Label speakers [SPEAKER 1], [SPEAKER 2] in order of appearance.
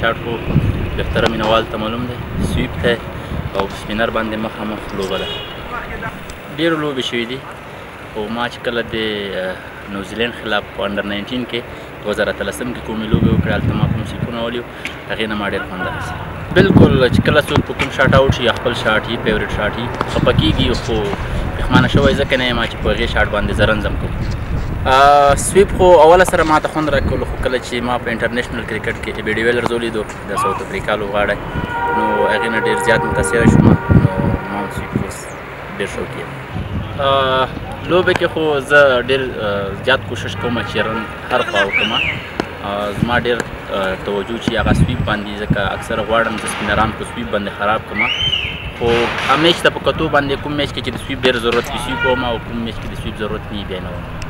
[SPEAKER 1] شاټ خو بهتره مینوال ته معلوم دی سویپ دی او سپینر باندې مخامخ لوبه ده. ډېرو لوبې شوي دي خو ما چې کله د نیوزیلینډ خلاف په انډر 19 کې 2013 کې کومې لوبې وکړې هلته ما کوم سیپونه ولي هغې نه ما ډېر خوند اخیستی. بلکل چې کله څوک په کوم شاټ آوټ شي یا خپل شاټ یي فیورټ شاټ یي خفه کېږي خو پښمانه شوی ځکه نه یم چې په هغې شاټ باندې زه رنځم کوم. سویپ خو اوله سره ما ته خوند راکولو خو کله چې ما په انټرنیشنل کرکټ کې ایبي ډیویلرز ولیدو د ساوت افریقا لوبغاړی نو هغې نه ډېر زیات متاثره شوم نو ما سویپ اوس ډېر شوقي یم. لوبې کې خو زه ډېر زیات کوشش کوم چې رن هر خوا وکړم. زما ډېر توجه چې هغه سویپ باندې ځکه اکثره غواړم چې سپینران په سویپ باندې خراب کړم خو میچ ته په کتو باندې کوم میچ کې چې د سویپ ډېر ضرورت وي سویپ کوم او کوم میچ کې د سویپ ضرورت نه وي بیا نه وم.